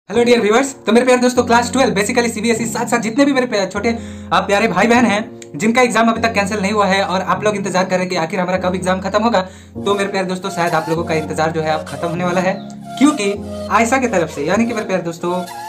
Hello dear viewers. तो मेरे प्यारे दोस्तों, क्लास 12 बेसिकली सीबीएसई साथ साथ जितने भी मेरे छोटे प्यारे भाई बहन हैं जिनका एग्जाम अभी तक कैंसिल नहीं हुआ है और आप लोग इंतजार कर रहे हैं कि आखिर हमारा कब एग्जाम खत्म होगा, तो मेरे प्यारे दोस्तों शायद आप लोगों का इंतजार जो है अब खत्म होने वाला है, क्योंकि आयसा की तरफ से यानी कि मेरे प्यारे दोस्तों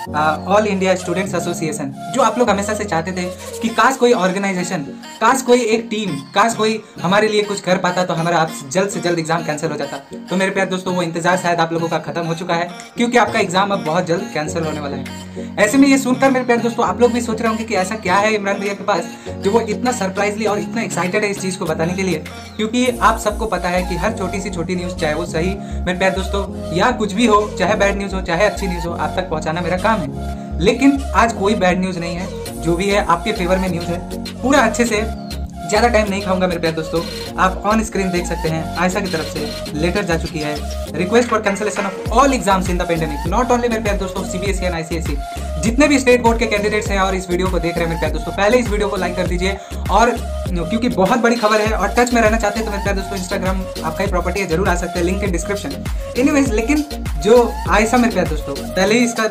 ऑल इंडिया स्टूडेंट्स एसोसिएशन, जो आप लोग हमेशा से चाहते थे कि काश कोई ऑर्गेनाइजेशन, काश कोई एक टीम, काश कोई हमारे लिए कुछ कर पाता तो हमारा आप जल्द से जल्द एग्जाम कैंसिल हो जाता। तो मेरे प्यारे दोस्तों वो इंतजार शायद आप लोगों का खत्म हो चुका है, क्योंकि आपका एग्जाम अब बहुत जल्द कैंसिल होने वाला है। ऐसे में ये सुनकर मेरे प्यारे दोस्तों आप लोग भी सोच रहे होंगे कि ऐसा क्या है इमरान भैया के पास जो वो इतना सरप्राइजली और इतना एक्साइटेड है इस चीज को बताने के लिए, क्योंकि आप सबको पता है कि हर छोटी सी छोटी न्यूज, चाहे वो सही मेरे प्यारे दोस्तों या कुछ भी हो, चाहे बैड न्यूज हो चाहे अच्छी न्यूज हो, आप तक पहुंचाना मेरा काम है। लेकिन आज कोई बैड न्यूज नहीं है, जो भी है आपके फेवर में न्यूज है। पूरा अच्छे से, ज्यादा टाइम नहीं खाऊंगा मेरे प्यारे दोस्तों, आप ऑन स्क्रीन देख सकते हैं आयसा की तरफ से लेटर जा चुकी है, request for cancellation of all exams in the pandemic, not only मेरे प्यारे दोस्तों सीबीएसई एंड आईसीएसई, जितने भी स्टेट बोर्ड के कैंडिडेट्स हैं और इस वीडियो को देख रहे हैं मेरे प्यारे दोस्तों, पहले इस वीडियो को लाइक कर दीजिए। और क्योंकि बहुत बड़ी खबर है और टच में रहना चाहते हैं तो मेरे प्यारे दोस्तों इंस्टाग्राम आपका ही प्रॉपर्टी है, जरूर आ सकते हैं, लिंक इन डिस्क्रिप्शन। एनीवेज, लेकिन जो आयसा मेरे प्यारे दोस्तों, पहले ही इसका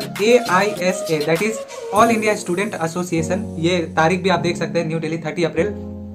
AISA that is all India student association, ये तारीख भी आप देख सकते हैं, न्यू दिल्ली 30 अप्रैल,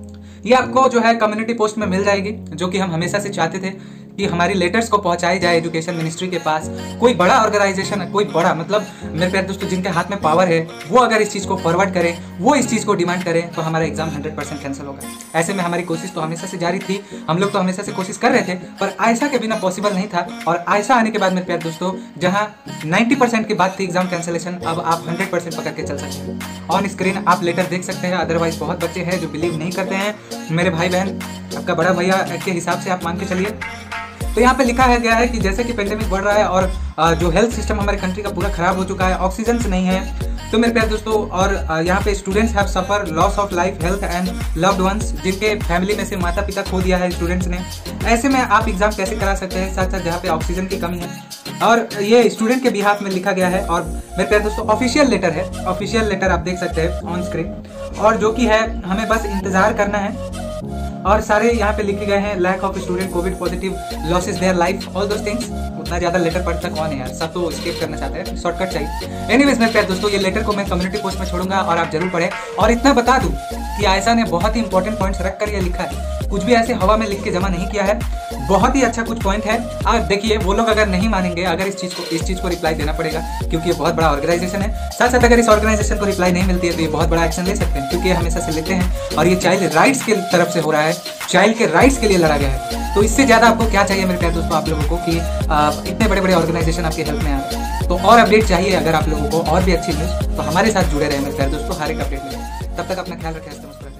ये आपको जो है कम्युनिटी पोस्ट में मिल जाएगी, जो कि हम हमेशा से चाहते थे कि हमारी लेटर्स को पहुंचाई जाए एजुकेशन मिनिस्ट्री के पास। कोई बड़ा ऑर्गेनाइजेशन, कोई बड़ा मतलब मेरे प्यारे दोस्तों जिनके हाथ में पावर है, वो अगर इस चीज़ को फॉरवर्ड करें, वो इस चीज़ को डिमांड करें, तो हमारा एग्जाम 100% कैंसिल होगा। ऐसे में हमारी कोशिश तो हमेशा से जारी थी, हम लोग तो हमेशा से कोशिश कर रहे थे, पर आयसा के बिना पॉसिबल नहीं था। और आयसा आने के बाद मेरे प्यारे दोस्तों, जहाँ 90% की बात थी एग्जाम कैंसिलेशन, अब आप 100% पकड़ के चल सकते हैं। ऑन स्क्रीन आप लेटर देख सकते हैं। अदरवाइज बहुत बच्चे हैं जो बिलीव नहीं करते हैं, मेरे भाई बहन, आपका बड़ा भैया के हिसाब से आप मान के चलिए। तो यहाँ पे लिखा है गया है कि जैसे कि पेंडेमिक बढ़ रहा है और जो हेल्थ सिस्टम हमारे कंट्री का पूरा खराब हो चुका है, ऑक्सीजन नहीं है, तो मेरे प्यारे दोस्तों, और यहाँ पे students have suffer loss of life, health and loved ones, जिनके फैमिली में से माता पिता खो दिया है स्टूडेंट्स ने। ऐसे में आप एग्जाम कैसे करा सकते हैं, साथ साथ जहाँ पे ऑक्सीजन की कमी है। और ये स्टूडेंट के बिहाफ में लिखा गया है, और मेरे प्यारे दोस्तों ऑफिशियल लेटर है, ऑफिशियल लेटर आप देख सकते हैं ऑन स्क्रीन, और जो कि है हमें बस इंतजार करना है। और सारे यहाँ पे लिखे गए हैं, lack of student COVID positive losses their life, all those things. उतना ज्यादा लेटर पढ़ता कौन है यार, सब तो स्किप करना चाहते हैं, शॉर्टकट चाहिए। एनीवेज मेरे प्यारे दोस्तों, ये लेटर को मैं कम्युनिटी पोस्ट में छोड़ूंगा और आप जरूर पढ़ें। और इतना बता दूं कि आयसा ने बहुत ही इंपॉर्टेंट पॉइंट्स रख कर ये लिखा है, कुछ भी ऐसे हवा में लिख के जमा नहीं किया है, बहुत ही अच्छा कुछ पॉइंट है। और देखिए, वो लोग अगर नहीं मानेंगे, अगर इस चीज को रिप्लाई देना पड़ेगा, क्योंकि ये बहुत बड़ा ऑर्गेनाइजेशन है। साथ साथ अगर इस ऑर्गेनाइजेशन को रिप्लाई नहीं मिलती है तो ये बहुत बड़ा एक्शन ले सकते हैं, क्योंकि ये हमेशा से लेते हैं और ये चाइल्ड राइट्स की तरफ से हो रहा है, चाइल्ड के राइट्स के लिए लड़ा गया है। तो इससे ज्यादा आपको क्या चाहिए मेरे प्यारे दोस्तों आप लोगों को कि इतने बड़े बड़े ऑर्गेनाइजेशन आपके हेल्प में आए। तो और अपडेट चाहिए अगर आप लोगों को, और भी अच्छी न्यूज़, तो हमारे साथ जुड़े रहे मेरे प्यारे दोस्तों हर एक अपडेट में। तब तक अपना ख्याल रखें।